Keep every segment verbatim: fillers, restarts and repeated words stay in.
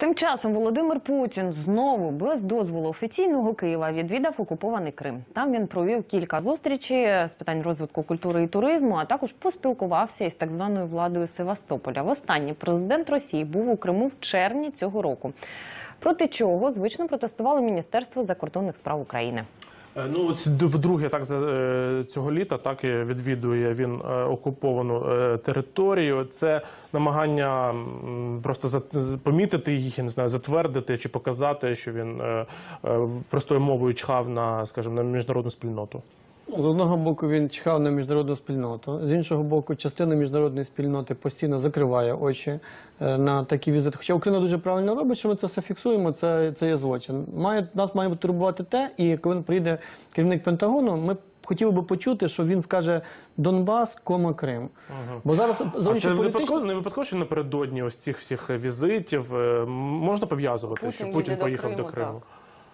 Тим часом Володимир Путін знову без дозволу офіційного Києва відвідав окупований Крим. Там він провів кілька зустрічей з питань розвитку культури і туризму, а також поспілкувався із так званою владою Севастополя. Востаннє президент Росії був у Криму в червні цього року. Проти чого звично протестувало Міністерство закордонних справ України. Ну, вдруге так цього літа так і відвідує він окуповану територію. Це намагання просто помітити їх, я не знаю, затвердити чи показати, що він простою мовою чхав на, скажімо, на міжнародну спільноту. З одного боку він чхав на міжнародну спільноту, з іншого боку частина міжнародної спільноти постійно закриває очі на такі візити. Хоча Україна дуже правильно робить, що ми це все фіксуємо, це, це є злочин. Має, нас має турбувати те, і коли приїде керівник Пентагону, ми хотіли би почути, що він скаже Донбас, кома Крим. Угу. Бо зараз а це випадково, не випадково, що напередодні ось цих всіх візитів можна пов'язувати, Путін що Путін поїхав до Криму? До Криму.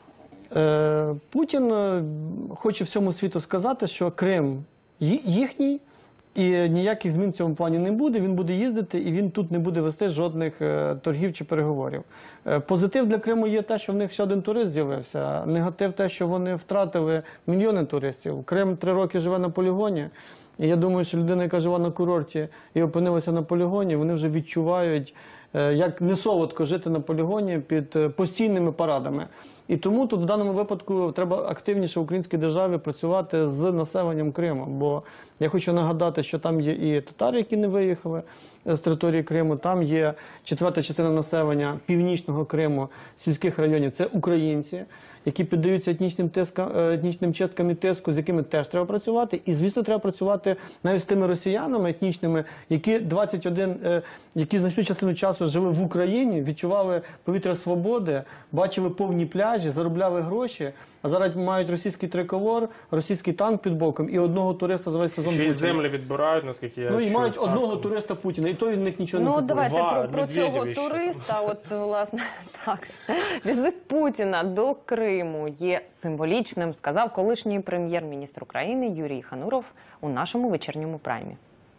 Путін хоче всьому світу сказати, що Крим їхній, і ніяких змін в цьому плані не буде. Він буде їздити, і він тут не буде вести жодних торгів чи переговорів. Позитив для Криму є те, що в них ще один турист з'явився. Негатив те, що вони втратили мільйони туристів. Крим три роки живе на полігоні. І я думаю, що людина, яка живе на курорті і опинилася на полігоні, вони вже відчувають, як не солодко жити на полігоні під постійними парадами. І тому тут в даному випадку треба активніше українській державі працювати з населенням Криму. Бо я хочу нагадати, що там є і татари, які не виїхали з території Криму, там є четверта частина населення північного Криму, сільських районів, це українці, які піддаються етнічним, тискам, етнічним чисткам і тиску, з якими теж треба працювати. І, звісно, треба працювати навіть з тими росіянами етнічними, які двадцять один, які значну частину часу жили в Україні, відчували повітря свободи, бачили повні пляжі, заробляли гроші, а зараз мають російський триколор, російський танк під боком і одного туриста за весь сезон Путіна. Ще й землі відбирають, наскільки я Ну і чув, мають так. одного туриста Путіна, і той від них нічого ну, не купує. Ну, давайте Два, про, про цього туриста, от, власне, так. Візит Путіна до Криму є символічним, сказав колишній прем'єр-міністр України Юрій Хануров у нашому вечірньому праймі.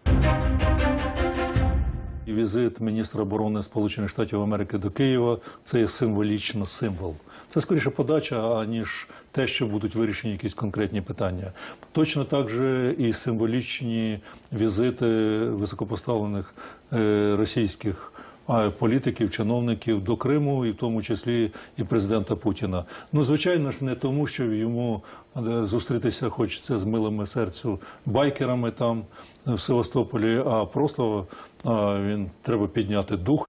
Візит міністра оборони Сполучених Штатів Америки до Києва – це є символічно символ. Це скоріше подача, аніж те, що будуть вирішені якісь конкретні питання. Точно так же і символічні візити високопоставлених російських політиків, чиновників до Криму, і в тому числі і президента Путіна. Ну, звичайно ж, не тому, що йому зустрітися хочеться з милими серцю байкерами там в Севастополі, а просто а, він треба підняти дух.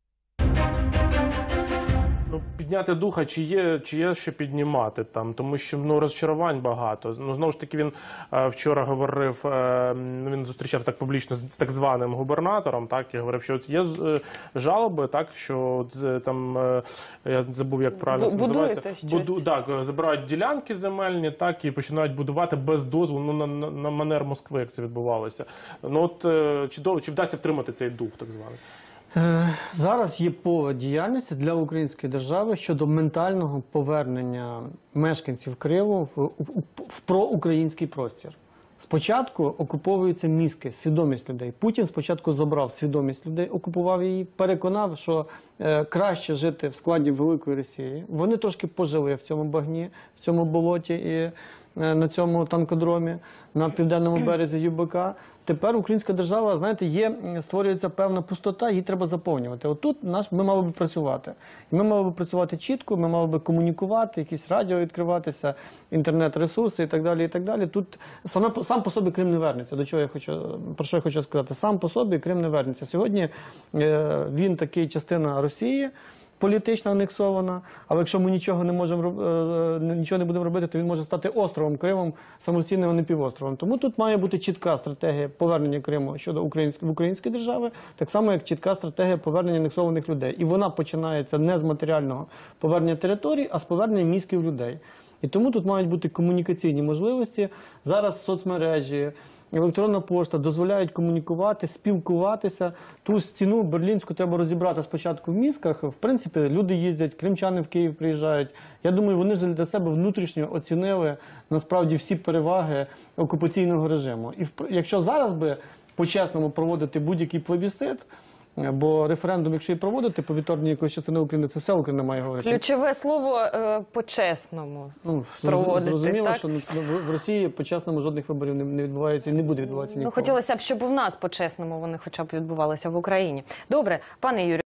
Ну, підняти духа, чи є, чи є що піднімати там, тому що ну, розчарувань багато. Ну, знову ж таки, він е, вчора говорив, е, він зустрічав так публічно з, з так званим губернатором, так, і говорив, що от є е, жалоби, так, що е, там, е, я забув, як правильно це називається, Буду, так, забирають ділянки земельні, так, і починають будувати без дозволу, ну, на, на, на манер Москви, як це відбувалося. Ну, от, е, чи, до, чи вдасться втримати цей дух, так званий? Зараз є поле діяльності для української держави щодо ментального повернення мешканців Криму в, в, в проукраїнський простір. Спочатку окуповуються мізки, свідомість людей. Путін спочатку забрав свідомість людей, окупував її, переконав, що е, краще жити в складі Великої Росії. Вони трошки пожили в цьому багні, в цьому болоті і е, на цьому танкодромі, на південному березі ЮБК. Тепер українська держава, знаєте, є, створюється певна пустота, її треба заповнювати. Отут наш, ми мали б працювати. І ми мали б працювати чітко, ми мали б комунікувати, якісь радіо відкриватися, інтернет-ресурси і так далі, і так далі. Тут саме, сам по собі Крим не вернеться. До чого я хочу, про що я хочу сказати? Сам по собі Крим не вернеться. Сьогодні е, він такий частина Росії, політично анексована, але якщо ми нічого не можемо нічого не будемо робити, то він може стати островом Кримом, самостійним, а не півостровом. Тому тут має бути чітка стратегія повернення Криму щодо української української держави, так само як чітка стратегія повернення анексованих людей. І вона починається не з матеріального повернення територій, а з повернення мізків людей. І тому тут мають бути комунікаційні можливості. Зараз соцмережі, електронна пошта дозволяють комунікувати, спілкуватися. Ту стіну берлінську треба розібрати спочатку в мізках. В принципі, люди їздять, кримчани в Київ приїжджають. Я думаю, вони для себе внутрішньо оцінили насправді всі переваги окупаційного режиму. І якщо зараз би по-чесному проводити будь-який плебісцит, Бо референдум, якщо і проводити по відторгненню якоїсь частини України, це все Україна має говорити. Ключове слово е, по-чесному. Ну, проводити, зрозуміло, так? що ну, в в Росії по-чесному жодних виборів не, не відбувається і не буде відбуватися Ну, ніколи. хотілося б, щоб у нас по-чесному вони хоча б відбувалися в Україні. Добре, пане Юрію.